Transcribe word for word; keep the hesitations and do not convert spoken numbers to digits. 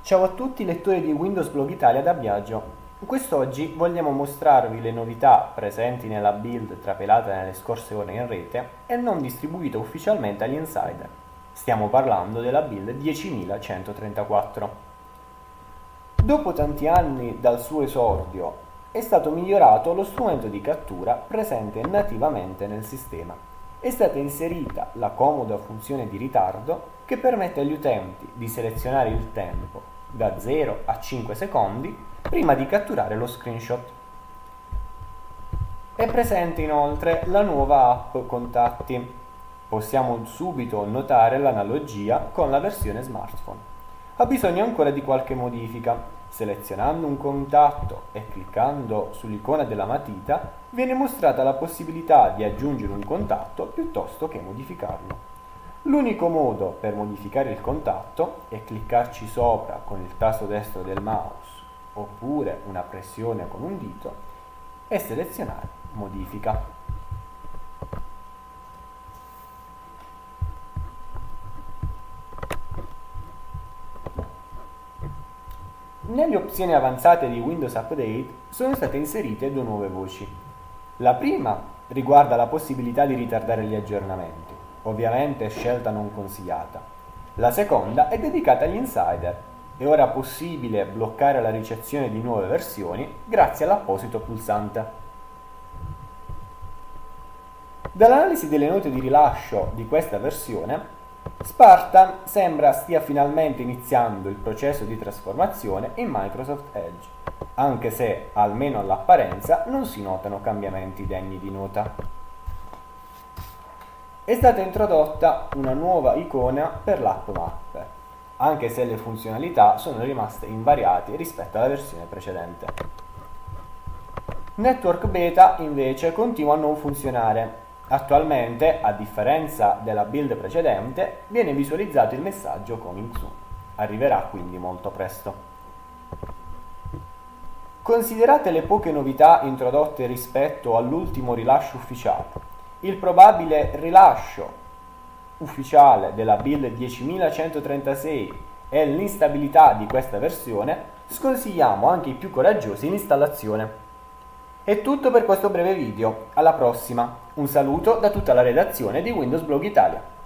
Ciao a tutti lettori di Windows Blog Italia da Biagio. Quest'oggi vogliamo mostrarvi le novità presenti nella build trapelata nelle scorse ore in rete e non distribuita ufficialmente agli insider. Stiamo parlando della build diecimilacentotrentaquattro. Dopo tanti anni dal suo esordio è stato migliorato lo strumento di cattura presente nativamente nel sistema. È stata inserita la comoda funzione di ritardo che permette agli utenti di selezionare il tempo da zero a cinque secondi prima di catturare lo screenshot. È presente inoltre la nuova app Contatti. Possiamo subito notare l'analogia con la versione smartphone. Ha bisogno ancora di qualche modifica. Selezionando un contatto e cliccando sull'icona della matita viene mostrata la possibilità di aggiungere un contatto piuttosto che modificarlo. L'unico modo per modificare il contatto è cliccarci sopra con il tasto destro del mouse oppure una pressione con un dito e selezionare Modifica. Nelle opzioni avanzate di Windows Update sono state inserite due nuove voci. La prima riguarda la possibilità di ritardare gli aggiornamenti, ovviamente scelta non consigliata. La seconda è dedicata agli insider. È ora possibile bloccare la ricezione di nuove versioni grazie all'apposito pulsante. Dall'analisi delle note di rilascio di questa versione, Spartan sembra stia finalmente iniziando il processo di trasformazione in Microsoft Edge, anche se, almeno all'apparenza, non si notano cambiamenti degni di nota. È stata introdotta una nuova icona per l'app Mappe, anche se le funzionalità sono rimaste invariate rispetto alla versione precedente. Network Beta invece continua a non funzionare. Attualmente, a differenza della build precedente, viene visualizzato il messaggio Coming Soon. Arriverà quindi molto presto. Considerate le poche novità introdotte rispetto all'ultimo rilascio ufficiale, il probabile rilascio ufficiale della build diecimilacentotrentasei e l'instabilità di questa versione, sconsigliamo anche i più coraggiosi l'installazione. È tutto per questo breve video, alla prossima! Un saluto da tutta la redazione di Windows Blog Italia.